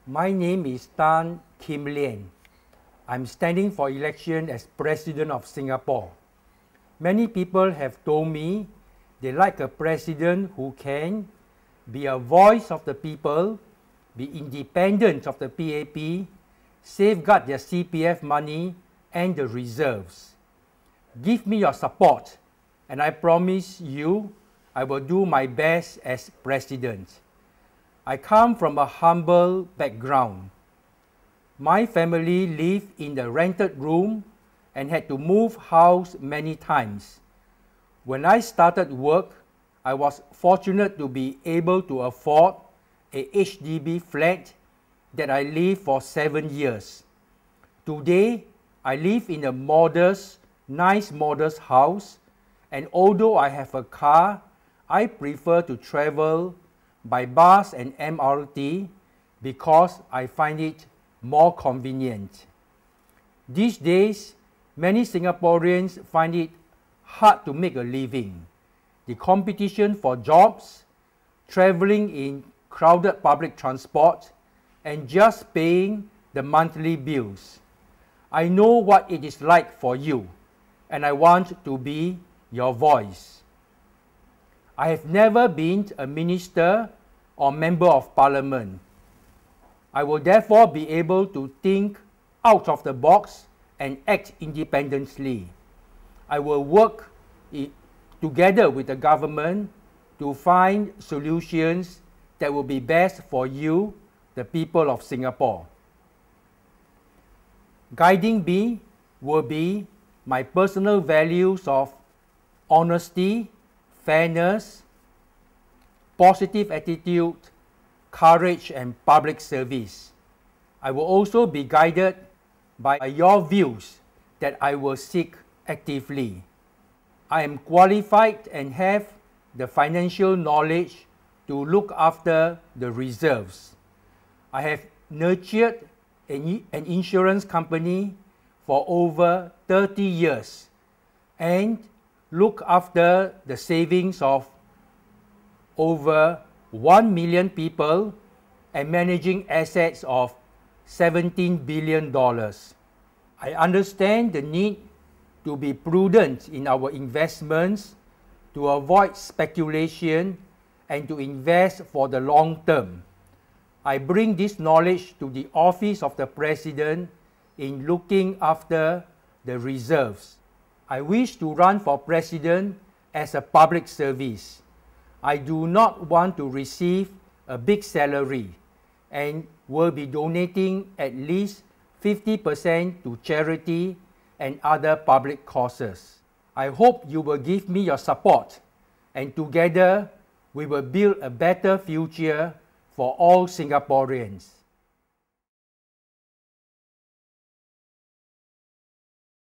My name is Kin Lian. I'm standing for election as President of Singapore. Many people have told me they like a president who can be a voice of the people, be independent of the PAP, safeguard their CPF money and the reserves. Give me your support, and I promise you I will do my best as president. I come from a humble background. My family lived in the rented room and had to move house many times. When I started work, I was fortunate to be able to afford a HDB flat that I lived for 7 years. Today, I live in a modest house, and although I have a car, I prefer to travel by bus and MRT because I find it more convenient. These days, many Singaporeans find it hard to make a living. The competition for jobs, traveling in crowded public transport, and just paying the monthly bills. I know what it is like for you, and I want to be your voice. I have never been a minister or member of parliament. I will therefore be able to think out of the box and act independently. I will work together with the government to find solutions that will be best for you, the people of Singapore. Guiding me will be my personal values of honesty, fairness, positive attitude, courage, and public service. I will also be guided by your views that I will seek actively. I am qualified and have the financial knowledge to look after the reserves. I have nurtured an insurance company for over 30 years and look after the savings of over 1 million people and managing assets of $17 billion. I understand the need to be prudent in our investments, to avoid speculation, and to invest for the long term. I bring this knowledge to the office of the President in looking after the reserves. I wish to run for President as a public service. I do not want to receive a big salary and will be donating at least 50% to charity and other public causes. I hope you will give me your support, and together we will build a better future for all Singaporeans.